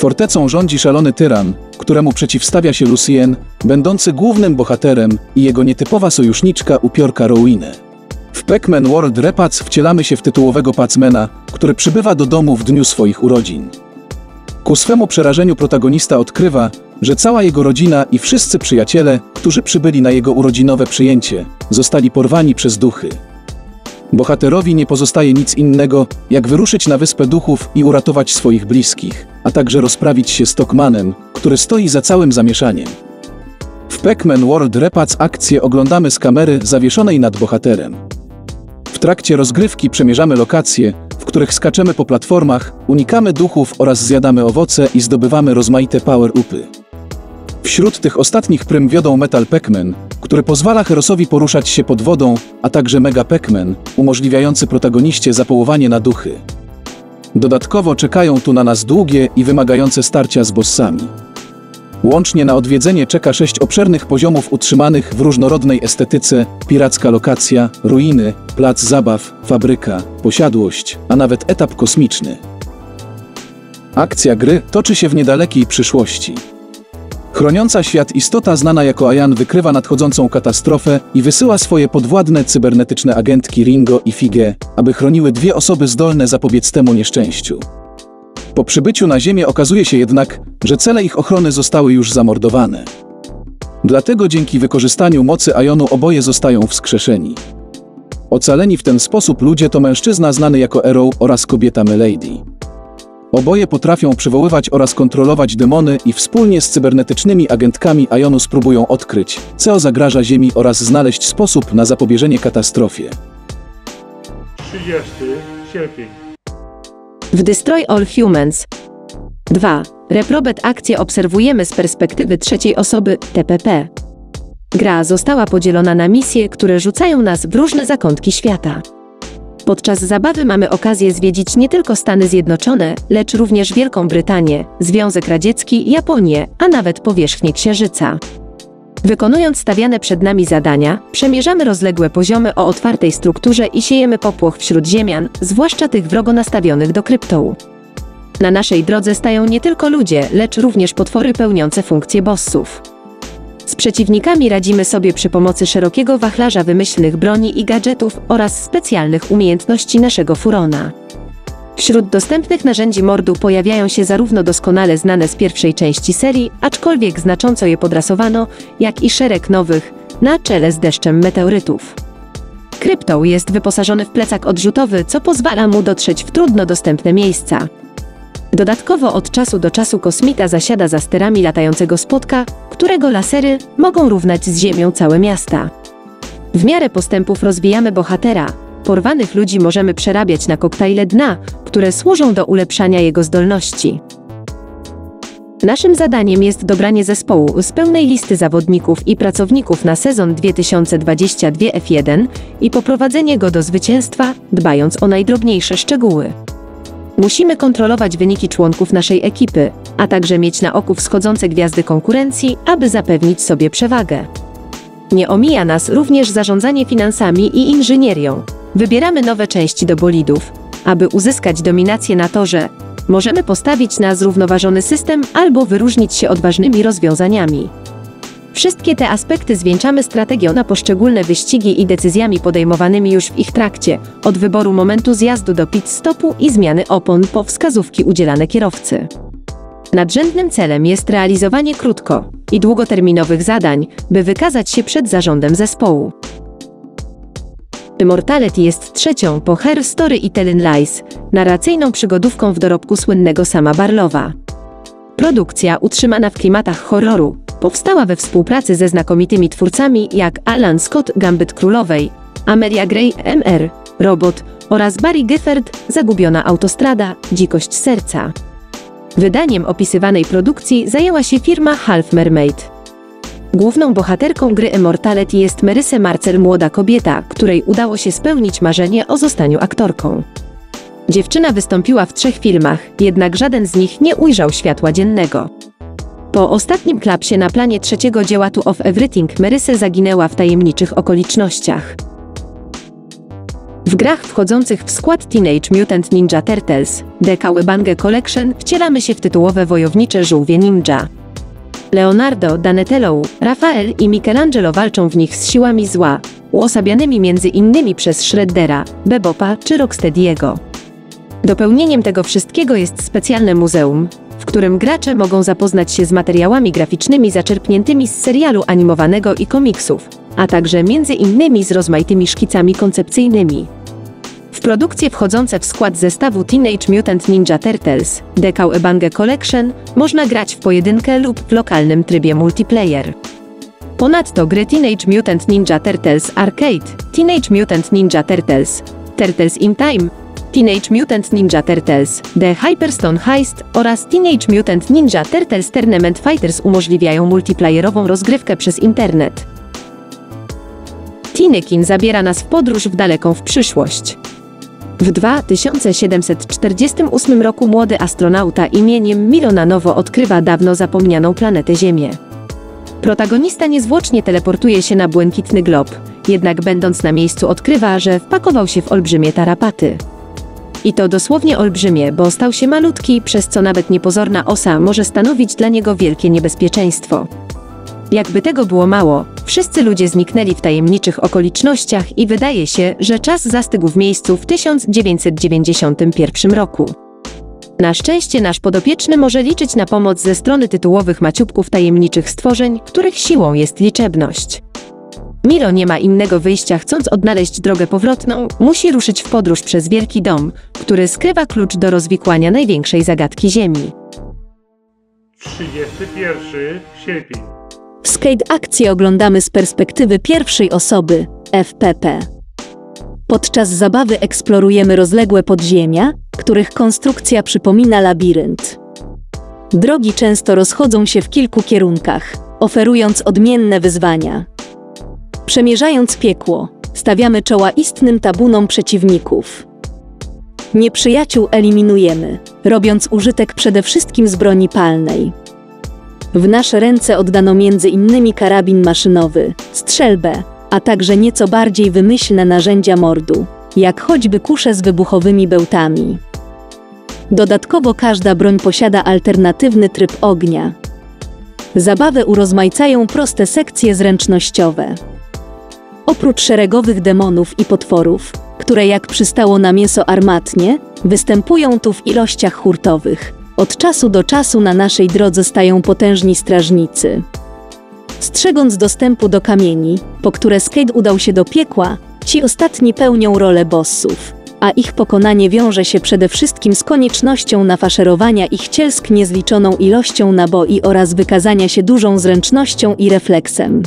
Fortecą rządzi szalony tyran, któremu przeciwstawia się Lucien, będący głównym bohaterem, i jego nietypowa sojuszniczka upiorka Rowena. W Pac-Man World Repac wcielamy się w tytułowego Pacmana, który przybywa do domu w dniu swoich urodzin. Ku swemu przerażeniu protagonista odkrywa, że cała jego rodzina i wszyscy przyjaciele, którzy przybyli na jego urodzinowe przyjęcie, zostali porwani przez duchy. Bohaterowi nie pozostaje nic innego, jak wyruszyć na Wyspę Duchów i uratować swoich bliskich, a także rozprawić się z Tockmanem, który stoi za całym zamieszaniem. W Pac-Man World Repac akcję oglądamy z kamery zawieszonej nad bohaterem. W trakcie rozgrywki przemierzamy lokacje, w których skaczemy po platformach, unikamy duchów oraz zjadamy owoce i zdobywamy rozmaite power-upy. Wśród tych ostatnich prym wiodą Metal Pac-Man, który pozwala Herosowi poruszać się pod wodą, a także Mega Pac-Man, umożliwiający protagoniście zapołowanie na duchy. Dodatkowo czekają tu na nas długie i wymagające starcia z bossami. Łącznie na odwiedzenie czeka sześć obszernych poziomów utrzymanych w różnorodnej estetyce: piracka lokacja, ruiny, plac zabaw, fabryka, posiadłość, a nawet etap kosmiczny. Akcja gry toczy się w niedalekiej przyszłości. Chroniąca świat istota znana jako Ayan wykrywa nadchodzącą katastrofę i wysyła swoje podwładne cybernetyczne agentki Ringo i Figę, aby chroniły dwie osoby zdolne zapobiec temu nieszczęściu. Po przybyciu na Ziemię okazuje się jednak, że cele ich ochrony zostały już zamordowane. Dlatego dzięki wykorzystaniu mocy Ayanu oboje zostają wskrzeszeni. Ocaleni w ten sposób ludzie to mężczyzna znany jako Arrow oraz kobieta Milady. Oboje potrafią przywoływać oraz kontrolować demony i wspólnie z cybernetycznymi agentkami Ayanu spróbują odkryć, co zagraża Ziemi oraz znaleźć sposób na zapobieżenie katastrofie. trzydziesty sierpień. W Destroy All Humans dwa. Reprobate akcję obserwujemy z perspektywy trzeciej osoby T P P. Gra została podzielona na misje, które rzucają nas w różne zakątki świata. Podczas zabawy mamy okazję zwiedzić nie tylko Stany Zjednoczone, lecz również Wielką Brytanię, Związek Radziecki, Japonię, a nawet powierzchnię Księżyca. Wykonując stawiane przed nami zadania, przemierzamy rozległe poziomy o otwartej strukturze i siejemy popłoch wśród ziemian, zwłaszcza tych wrogo nastawionych do kryptołu. Na naszej drodze stają nie tylko ludzie, lecz również potwory pełniące funkcje bossów. Z przeciwnikami radzimy sobie przy pomocy szerokiego wachlarza wymyślnych broni i gadżetów oraz specjalnych umiejętności naszego Furona. Wśród dostępnych narzędzi mordu pojawiają się zarówno doskonale znane z pierwszej części serii, aczkolwiek znacząco je podrasowano, jak i szereg nowych, na czele z deszczem meteorytów. Kryptoł jest wyposażony w plecak odrzutowy, co pozwala mu dotrzeć w trudno dostępne miejsca. Dodatkowo od czasu do czasu kosmita zasiada za sterami latającego spotka, którego lasery mogą równać z ziemią całe miasta. W miarę postępów rozwijamy bohatera. Porwanych ludzi możemy przerabiać na koktajle dna, które służą do ulepszania jego zdolności. Naszym zadaniem jest dobranie zespołu z pełnej listy zawodników i pracowników na sezon dwa tysiące dwudziesty drugi F jeden i poprowadzenie go do zwycięstwa, dbając o najdrobniejsze szczegóły. Musimy kontrolować wyniki członków naszej ekipy, a także mieć na oku wschodzące gwiazdy konkurencji, aby zapewnić sobie przewagę. Nie omija nas również zarządzanie finansami i inżynierią. Wybieramy nowe części do bolidów, aby uzyskać dominację na torze. Możemy postawić na zrównoważony system albo wyróżnić się odważnymi rozwiązaniami. Wszystkie te aspekty zwieńczamy strategią na poszczególne wyścigi i decyzjami podejmowanymi już w ich trakcie, od wyboru momentu zjazdu do pit stopu i zmiany opon po wskazówki udzielane kierowcy. Nadrzędnym celem jest realizowanie krótko- i długoterminowych zadań, by wykazać się przed zarządem zespołu. Immortality jest trzecią po Her Story i Telling Lies, narracyjną przygodówką w dorobku słynnego Sama Barlowa. Produkcja, utrzymana w klimatach horroru, powstała we współpracy ze znakomitymi twórcami jak Alan Scott, Gambit Królowej, Amelia Gray, M R, Robot oraz Barry Gifford, Zagubiona autostrada, Dzikość serca. Wydaniem opisywanej produkcji zajęła się firma Half Mermaid. Główną bohaterką gry Immortality jest Marissa Marcel, młoda kobieta, której udało się spełnić marzenie o zostaniu aktorką. Dziewczyna wystąpiła w trzech filmach, jednak żaden z nich nie ujrzał światła dziennego. Po ostatnim klapsie na planie trzeciego dzieła Two of Everything Marissa zaginęła w tajemniczych okolicznościach. W grach wchodzących w skład Teenage Mutant Ninja Turtles The Cowabunga Collection wcielamy się w tytułowe wojownicze żółwie ninja. Leonardo, Donatello, Rafael i Michelangelo walczą w nich z siłami zła, uosabianymi między innymi przez Shreddera, Bebopa czy Rocksteady'ego. Dopełnieniem tego wszystkiego jest specjalne muzeum, w którym gracze mogą zapoznać się z materiałami graficznymi zaczerpniętymi z serialu animowanego i komiksów, a także między innymi z rozmaitymi szkicami koncepcyjnymi. W produkcje wchodzące w skład zestawu Teenage Mutant Ninja Turtles The Cowabunga Collection można grać w pojedynkę lub w lokalnym trybie multiplayer. Ponadto gry Teenage Mutant Ninja Turtles Arcade, Teenage Mutant Ninja Turtles, Turtles in Time, Teenage Mutant Ninja Turtles The Hyperstone Heist oraz Teenage Mutant Ninja Turtles Tournament Fighters umożliwiają multiplayerową rozgrywkę przez internet. Tinekin zabiera nas w podróż w daleką w przyszłość. W dwa tysiące siedemset czterdziestym ósmym roku młody astronauta imieniem Milo na nowo odkrywa dawno zapomnianą planetę Ziemię. Protagonista niezwłocznie teleportuje się na błękitny glob, jednak będąc na miejscu odkrywa, że wpakował się w olbrzymie tarapaty. I to dosłownie olbrzymie, bo stał się malutki, przez co nawet niepozorna osa może stanowić dla niego wielkie niebezpieczeństwo. Jakby tego było mało, wszyscy ludzie zniknęli w tajemniczych okolicznościach i wydaje się, że czas zastygł w miejscu w tysiąc dziewięćset dziewięćdziesiątym pierwszym roku. Na szczęście nasz podopieczny może liczyć na pomoc ze strony tytułowych maciubków tajemniczych stworzeń, których siłą jest liczebność. Milo nie ma innego wyjścia, chcąc odnaleźć drogę powrotną, musi ruszyć w podróż przez wielki dom, który skrywa klucz do rozwikłania największej zagadki Ziemi. trzydziesty pierwszy sierpień. Skate akcję oglądamy z perspektywy pierwszej osoby, F P P. Podczas zabawy eksplorujemy rozległe podziemia, których konstrukcja przypomina labirynt. Drogi często rozchodzą się w kilku kierunkach, oferując odmienne wyzwania. Przemierzając piekło, stawiamy czoła istnym tabunom przeciwników. Nieprzyjaciół eliminujemy, robiąc użytek przede wszystkim z broni palnej. W nasze ręce oddano między innymi karabin maszynowy, strzelbę, a także nieco bardziej wymyślne narzędzia mordu, jak choćby kusze z wybuchowymi bełtami. Dodatkowo każda broń posiada alternatywny tryb ognia. Zabawę urozmaicają proste sekcje zręcznościowe. Oprócz szeregowych demonów i potworów, które jak przystało na mięso armatnie, występują tu w ilościach hurtowych. Od czasu do czasu na naszej drodze stają potężni strażnicy. Strzegąc dostępu do kamieni, po które Skate udał się do piekła, ci ostatni pełnią rolę bossów, a ich pokonanie wiąże się przede wszystkim z koniecznością nafaszerowania ich cielsk niezliczoną ilością naboi oraz wykazania się dużą zręcznością i refleksem.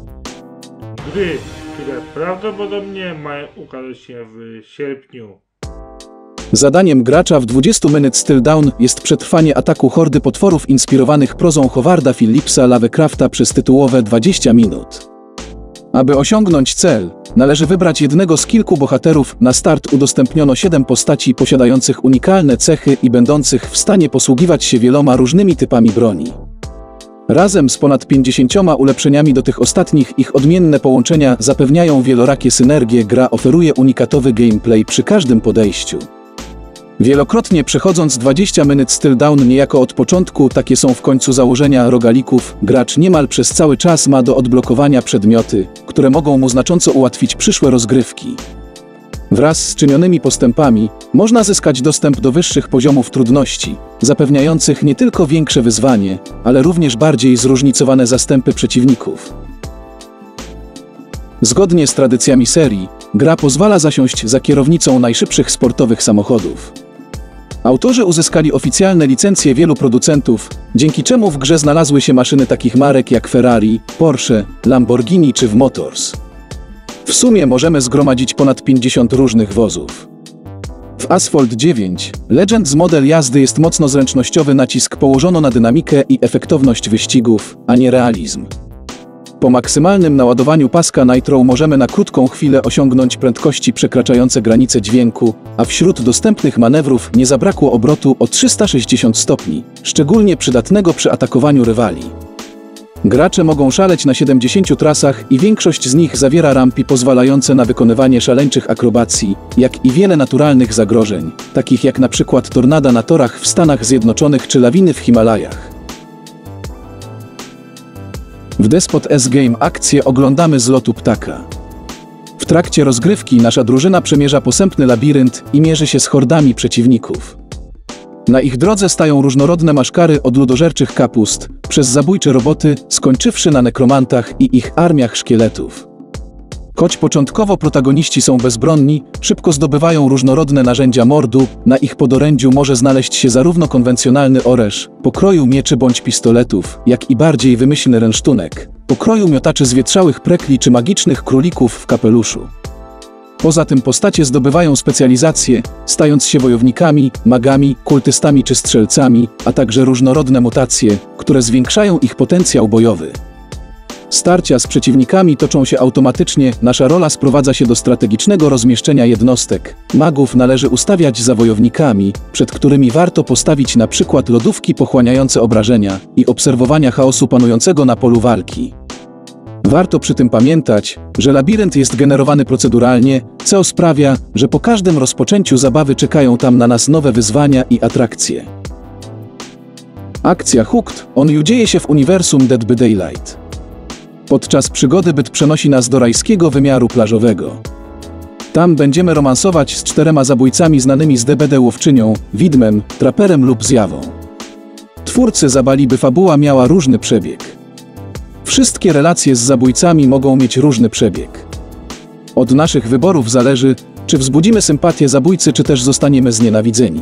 Gry, które prawdopodobnie mają ukazać się w sierpniu. Zadaniem gracza w dwudziestu Minutes Till Dawn jest przetrwanie ataku hordy potworów inspirowanych prozą Howarda Phillipsa Lovecrafta przez tytułowe dwadzieścia minut. Aby osiągnąć cel, należy wybrać jednego z kilku bohaterów. Na start udostępniono siedem postaci posiadających unikalne cechy i będących w stanie posługiwać się wieloma różnymi typami broni. Razem z ponad pięćdziesięcioma ulepszeniami do tych ostatnich, ich odmienne połączenia zapewniają wielorakie synergie. Gra oferuje unikatowy gameplay przy każdym podejściu. Wielokrotnie przechodząc dwadzieścia Minutes Till Dawn niejako od początku, takie są w końcu założenia rogalików, gracz niemal przez cały czas ma do odblokowania przedmioty, które mogą mu znacząco ułatwić przyszłe rozgrywki. Wraz z czynionymi postępami można zyskać dostęp do wyższych poziomów trudności, zapewniających nie tylko większe wyzwanie, ale również bardziej zróżnicowane zastępy przeciwników. Zgodnie z tradycjami serii, gra pozwala zasiąść za kierownicą najszybszych sportowych samochodów. Autorzy uzyskali oficjalne licencje wielu producentów, dzięki czemu w grze znalazły się maszyny takich marek jak Ferrari, Porsche, Lamborghini czy Motors. W sumie możemy zgromadzić ponad pięćdziesiąt różnych wozów. W Asphalt dziewięć Legends model jazdy jest mocno zręcznościowy, nacisk położono na dynamikę i efektowność wyścigów, a nie realizm. Po maksymalnym naładowaniu paska Nitro możemy na krótką chwilę osiągnąć prędkości przekraczające granice dźwięku, a wśród dostępnych manewrów nie zabrakło obrotu o trzysta sześćdziesiąt stopni, szczególnie przydatnego przy atakowaniu rywali. Gracze mogą szaleć na siedemdziesięciu trasach i większość z nich zawiera rampy pozwalające na wykonywanie szaleńczych akrobacji, jak i wiele naturalnych zagrożeń, takich jak na przykład tornada na torach w Stanach Zjednoczonych czy lawiny w Himalajach. W Despot S-Game akcję oglądamy z lotu ptaka. W trakcie rozgrywki nasza drużyna przemierza posępny labirynt i mierzy się z hordami przeciwników. Na ich drodze stają różnorodne maszkary od ludożerczych kapust, przez zabójcze roboty, skończywszy na nekromantach i ich armiach szkieletów. Choć początkowo protagoniści są bezbronni, szybko zdobywają różnorodne narzędzia mordu, na ich podorędziu może znaleźć się zarówno konwencjonalny oręż, pokroju mieczy bądź pistoletów, jak i bardziej wymyślny rynsztunek, pokroju miotaczy zwietrzałych prekli czy magicznych królików w kapeluszu. Poza tym postacie zdobywają specjalizacje, stając się wojownikami, magami, kultystami czy strzelcami, a także różnorodne mutacje, które zwiększają ich potencjał bojowy. Starcia z przeciwnikami toczą się automatycznie, nasza rola sprowadza się do strategicznego rozmieszczenia jednostek. Magów należy ustawiać za wojownikami, przed którymi warto postawić na przykład lodówki pochłaniające obrażenia i obserwowania chaosu panującego na polu walki. Warto przy tym pamiętać, że labirynt jest generowany proceduralnie, co sprawia, że po każdym rozpoczęciu zabawy czekają tam na nas nowe wyzwania i atrakcje. Akcja Hooked on You dzieje się w uniwersum Dead by Daylight. Podczas przygody byt przenosi nas do rajskiego wymiaru plażowego. Tam będziemy romansować z czterema zabójcami znanymi z D B D łowczynią, widmem, traperem lub zjawą. Twórcy zabali, by fabuła miała różny przebieg. Wszystkie relacje z zabójcami mogą mieć różny przebieg. Od naszych wyborów zależy, czy wzbudzimy sympatię zabójcy, czy też zostaniemy znienawidzeni.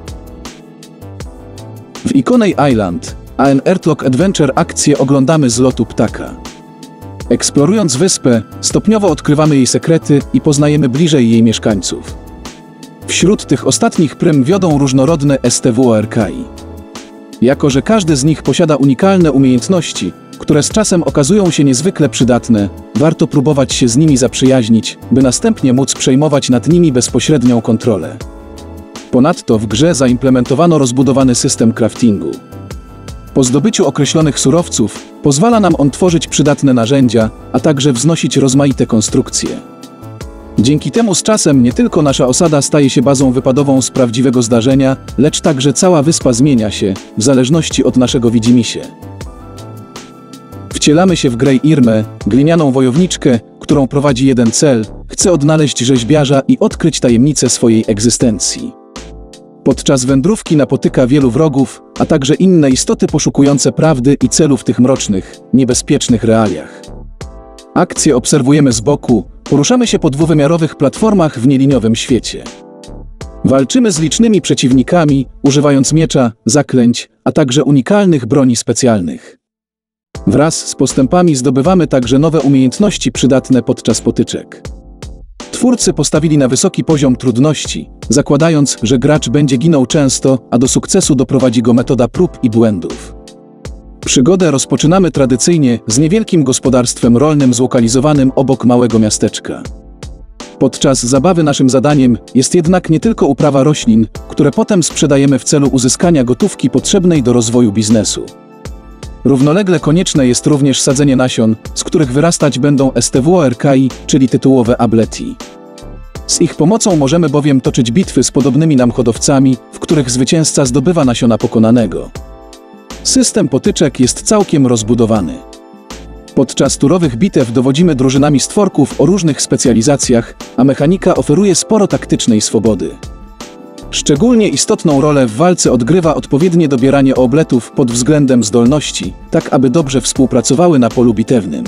W Iconei Island, a N Earthlock Adventure akcję oglądamy z lotu ptaka. Eksplorując wyspę, stopniowo odkrywamy jej sekrety i poznajemy bliżej jej mieszkańców. Wśród tych ostatnich prym wiodą różnorodne S T W O R K I. Jako że każdy z nich posiada unikalne umiejętności, które z czasem okazują się niezwykle przydatne, warto próbować się z nimi zaprzyjaźnić, by następnie móc przejmować nad nimi bezpośrednią kontrolę. Ponadto w grze zaimplementowano rozbudowany system craftingu. Po zdobyciu określonych surowców pozwala nam on tworzyć przydatne narzędzia, a także wznosić rozmaite konstrukcje. Dzięki temu z czasem nie tylko nasza osada staje się bazą wypadową z prawdziwego zdarzenia, lecz także cała wyspa zmienia się, w zależności od naszego widzimisię. Wcielamy się w Grey Irmę, glinianą wojowniczkę, którą prowadzi jeden cel – chce odnaleźć rzeźbiarza i odkryć tajemnicę swojej egzystencji. Podczas wędrówki napotyka wielu wrogów, a także inne istoty poszukujące prawdy i celu w tych mrocznych, niebezpiecznych realiach. Akcję obserwujemy z boku, poruszamy się po dwuwymiarowych platformach w nieliniowym świecie. Walczymy z licznymi przeciwnikami, używając miecza, zaklęć, a także unikalnych broni specjalnych. Wraz z postępami zdobywamy także nowe umiejętności przydatne podczas potyczek. Twórcy postawili na wysoki poziom trudności, zakładając, że gracz będzie ginął często, a do sukcesu doprowadzi go metoda prób i błędów. Przygodę rozpoczynamy tradycyjnie z niewielkim gospodarstwem rolnym zlokalizowanym obok małego miasteczka. Podczas zabawy naszym zadaniem jest jednak nie tylko uprawa roślin, które potem sprzedajemy w celu uzyskania gotówki potrzebnej do rozwoju biznesu. Równolegle konieczne jest również sadzenie nasion, z których wyrastać będą S T W O R K I, czyli tytułowe ableti. Z ich pomocą możemy bowiem toczyć bitwy z podobnymi nam hodowcami, w których zwycięzca zdobywa nasiona pokonanego. System potyczek jest całkiem rozbudowany. Podczas turowych bitew dowodzimy drużynami stworków o różnych specjalizacjach, a mechanika oferuje sporo taktycznej swobody. Szczególnie istotną rolę w walce odgrywa odpowiednie dobieranie obletów pod względem zdolności, tak aby dobrze współpracowały na polu bitewnym.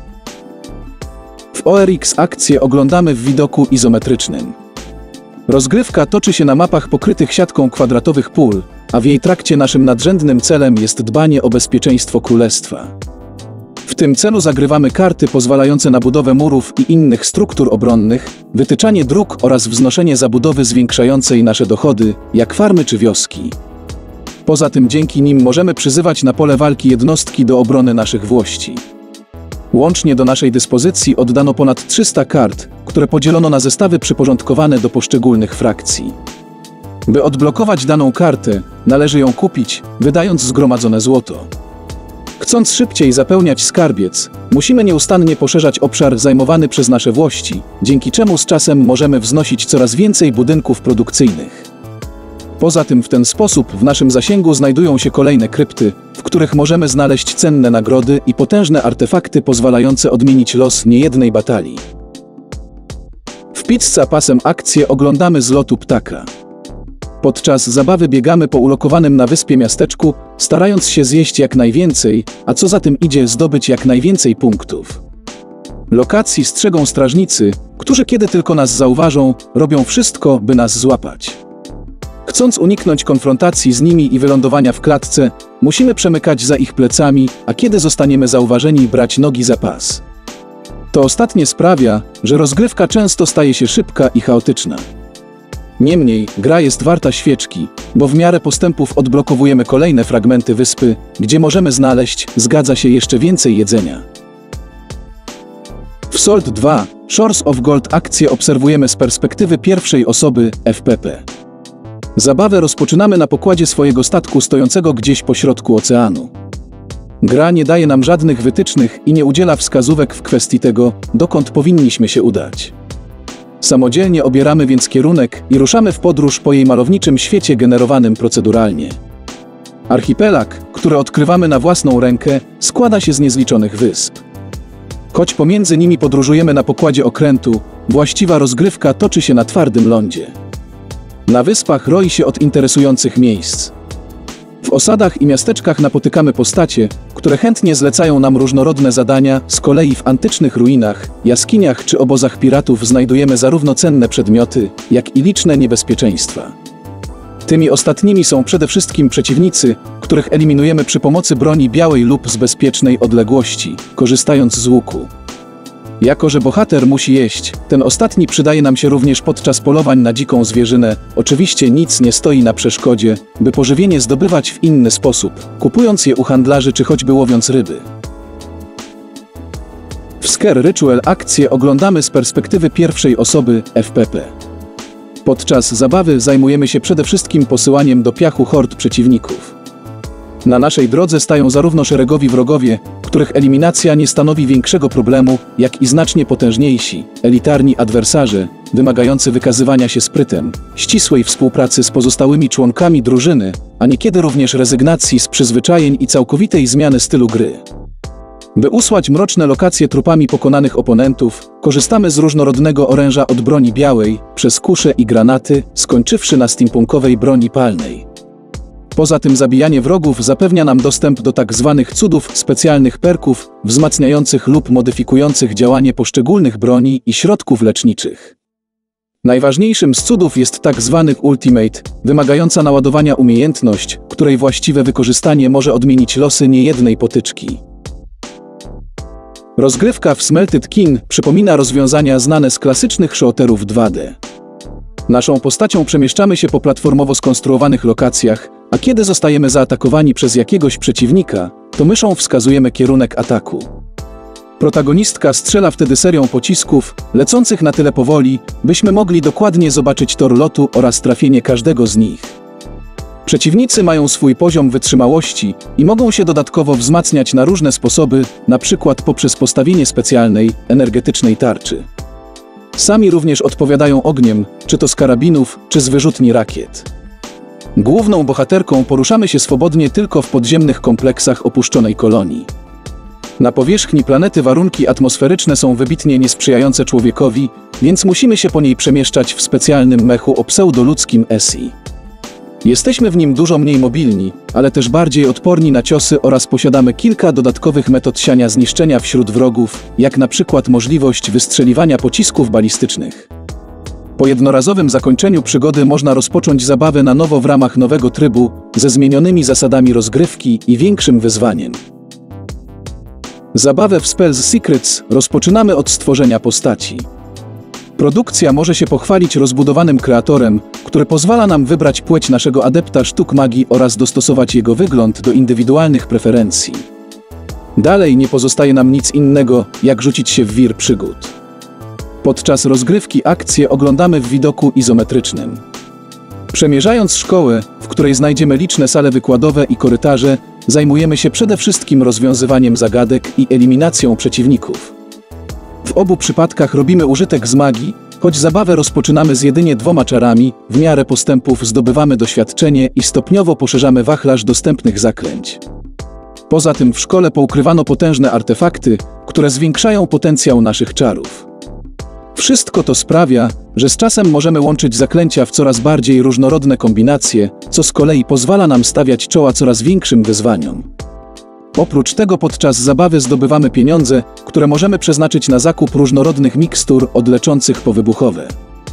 W O R X akcję oglądamy w widoku izometrycznym. Rozgrywka toczy się na mapach pokrytych siatką kwadratowych pól, a w jej trakcie naszym nadrzędnym celem jest dbanie o bezpieczeństwo królestwa. W tym celu zagrywamy karty pozwalające na budowę murów i innych struktur obronnych, wytyczanie dróg oraz wznoszenie zabudowy zwiększającej nasze dochody, jak farmy czy wioski. Poza tym dzięki nim możemy przyzywać na pole walki jednostki do obrony naszych włości. Łącznie do naszej dyspozycji oddano ponad trzysta kart, które podzielono na zestawy przyporządkowane do poszczególnych frakcji. By odblokować daną kartę, należy ją kupić, wydając zgromadzone złoto. Chcąc szybciej zapełniać skarbiec, musimy nieustannie poszerzać obszar zajmowany przez nasze włości, dzięki czemu z czasem możemy wznosić coraz więcej budynków produkcyjnych. Poza tym w ten sposób w naszym zasięgu znajdują się kolejne krypty, w których możemy znaleźć cenne nagrody i potężne artefakty pozwalające odmienić los niejednej batalii. W Pizza Pasem akcję oglądamy z lotu ptaka. Podczas zabawy biegamy po ulokowanym na wyspie miasteczku, starając się zjeść jak najwięcej, a co za tym idzie zdobyć jak najwięcej punktów. Lokacji strzegą strażnicy, którzy kiedy tylko nas zauważą, robią wszystko, by nas złapać. Chcąc uniknąć konfrontacji z nimi i wylądowania w klatce, musimy przemykać za ich plecami, a kiedy zostaniemy zauważeni, brać nogi za pas. To ostatnie sprawia, że rozgrywka często staje się szybka i chaotyczna. Niemniej, gra jest warta świeczki, bo w miarę postępów odblokowujemy kolejne fragmenty wyspy, gdzie możemy znaleźć, zgadza się, jeszcze więcej jedzenia. W Salt dwa Shores of Gold akcję obserwujemy z perspektywy pierwszej osoby F P P. Zabawę rozpoczynamy na pokładzie swojego statku stojącego gdzieś pośrodku oceanu. Gra nie daje nam żadnych wytycznych i nie udziela wskazówek w kwestii tego, dokąd powinniśmy się udać. Samodzielnie obieramy więc kierunek i ruszamy w podróż po jej malowniczym świecie generowanym proceduralnie. Archipelag, który odkrywamy na własną rękę, składa się z niezliczonych wysp. Choć pomiędzy nimi podróżujemy na pokładzie okrętu, właściwa rozgrywka toczy się na twardym lądzie. Na wyspach roi się od interesujących miejsc. W osadach i miasteczkach napotykamy postacie, które chętnie zlecają nam różnorodne zadania, z kolei w antycznych ruinach, jaskiniach czy obozach piratów znajdujemy zarówno cenne przedmioty, jak i liczne niebezpieczeństwa. Tymi ostatnimi są przede wszystkim przeciwnicy, których eliminujemy przy pomocy broni białej lub z bezpiecznej odległości, korzystając z łuku. Jako że bohater musi jeść, ten ostatni przydaje nam się również podczas polowań na dziką zwierzynę. Oczywiście nic nie stoi na przeszkodzie, by pożywienie zdobywać w inny sposób, kupując je u handlarzy czy choćby łowiąc ryby. W Scare Ritual akcję oglądamy z perspektywy pierwszej osoby F P P. Podczas zabawy zajmujemy się przede wszystkim posyłaniem do piachu hord przeciwników. Na naszej drodze stają zarówno szeregowi wrogowie, których eliminacja nie stanowi większego problemu, jak i znacznie potężniejsi, elitarni adwersarze, wymagający wykazywania się sprytem, ścisłej współpracy z pozostałymi członkami drużyny, a niekiedy również rezygnacji z przyzwyczajeń i całkowitej zmiany stylu gry. By usłać mroczne lokacje trupami pokonanych oponentów, korzystamy z różnorodnego oręża od broni białej, przez kusze i granaty, skończywszy na steampunkowej broni palnej. Poza tym zabijanie wrogów zapewnia nam dostęp do tak zwanych cudów, specjalnych perków, wzmacniających lub modyfikujących działanie poszczególnych broni i środków leczniczych. Najważniejszym z cudów jest tak zwany Ultimate, wymagająca naładowania umiejętność, której właściwe wykorzystanie może odmienić losy niejednej potyczki. Rozgrywka w Smelted Kin przypomina rozwiązania znane z klasycznych shooterów dwa D. Naszą postacią przemieszczamy się po platformowo skonstruowanych lokacjach, a kiedy zostajemy zaatakowani przez jakiegoś przeciwnika, to myszą wskazujemy kierunek ataku. Protagonistka strzela wtedy serią pocisków, lecących na tyle powoli, byśmy mogli dokładnie zobaczyć tor lotu oraz trafienie każdego z nich. Przeciwnicy mają swój poziom wytrzymałości i mogą się dodatkowo wzmacniać na różne sposoby, na przykład poprzez postawienie specjalnej, energetycznej tarczy. Sami również odpowiadają ogniem, czy to z karabinów, czy z wyrzutni rakiet. Główną bohaterką poruszamy się swobodnie tylko w podziemnych kompleksach opuszczonej kolonii. Na powierzchni planety warunki atmosferyczne są wybitnie niesprzyjające człowiekowi, więc musimy się po niej przemieszczać w specjalnym mechu o pseudoludzkim S I. Jesteśmy w nim dużo mniej mobilni, ale też bardziej odporni na ciosy oraz posiadamy kilka dodatkowych metod siania zniszczenia wśród wrogów, jak na przykład możliwość wystrzeliwania pocisków balistycznych. Po jednorazowym zakończeniu przygody można rozpocząć zabawę na nowo w ramach nowego trybu, ze zmienionymi zasadami rozgrywki i większym wyzwaniem. Zabawę w Spells Secrets rozpoczynamy od stworzenia postaci. Produkcja może się pochwalić rozbudowanym kreatorem, który pozwala nam wybrać płeć naszego adepta sztuk magii oraz dostosować jego wygląd do indywidualnych preferencji. Dalej nie pozostaje nam nic innego, jak rzucić się w wir przygód. Podczas rozgrywki akcję oglądamy w widoku izometrycznym. Przemierzając szkołę, w której znajdziemy liczne sale wykładowe i korytarze, zajmujemy się przede wszystkim rozwiązywaniem zagadek i eliminacją przeciwników. W obu przypadkach robimy użytek z magii, choć zabawę rozpoczynamy z jedynie dwoma czarami, w miarę postępów zdobywamy doświadczenie i stopniowo poszerzamy wachlarz dostępnych zaklęć. Poza tym w szkole poukrywano potężne artefakty, które zwiększają potencjał naszych czarów. Wszystko to sprawia, że z czasem możemy łączyć zaklęcia w coraz bardziej różnorodne kombinacje, co z kolei pozwala nam stawiać czoła coraz większym wyzwaniom. Oprócz tego podczas zabawy zdobywamy pieniądze, które możemy przeznaczyć na zakup różnorodnych mikstur odleczących powybuchowe.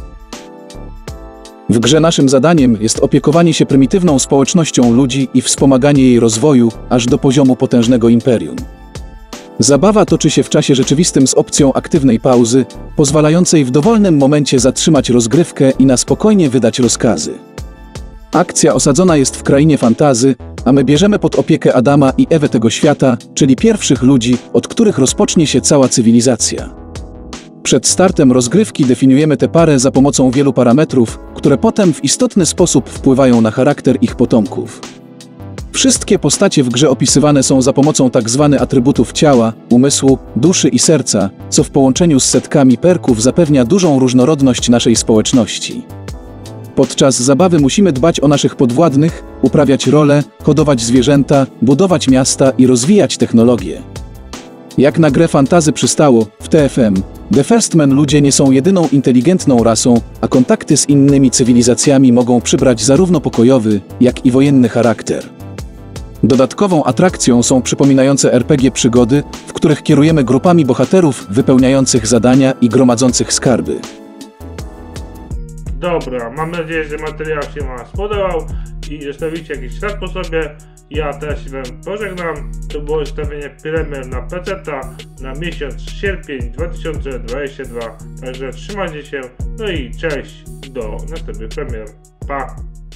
W grze naszym zadaniem jest opiekowanie się prymitywną społecznością ludzi i wspomaganie jej rozwoju, aż do poziomu potężnego imperium. Zabawa toczy się w czasie rzeczywistym z opcją aktywnej pauzy, pozwalającej w dowolnym momencie zatrzymać rozgrywkę i na spokojnie wydać rozkazy. Akcja osadzona jest w krainie fantazy, a my bierzemy pod opiekę Adama i Ewę tego świata, czyli pierwszych ludzi, od których rozpocznie się cała cywilizacja. Przed startem rozgrywki definiujemy tę parę za pomocą wielu parametrów, które potem w istotny sposób wpływają na charakter ich potomków. Wszystkie postacie w grze opisywane są za pomocą tzw. atrybutów ciała, umysłu, duszy i serca, co w połączeniu z setkami perków zapewnia dużą różnorodność naszej społeczności. Podczas zabawy musimy dbać o naszych podwładnych, uprawiać role, hodować zwierzęta, budować miasta i rozwijać technologię. Jak na grę fantazy przystało, w T F M, The First Men ludzie nie są jedyną inteligentną rasą, a kontakty z innymi cywilizacjami mogą przybrać zarówno pokojowy, jak i wojenny charakter. Dodatkową atrakcją są przypominające R P G przygody, w których kierujemy grupami bohaterów wypełniających zadania i gromadzących skarby. Dobra, mam nadzieję, że materiał się Wam spodobał i zostawicie jakiś ślad po sobie. Ja teraz się Wam pożegnam. To było ustawienie premier na peceta na miesiąc sierpień dwa tysiące dwudziesty drugi. Także trzymajcie się, no i cześć, do następnych premier. Pa!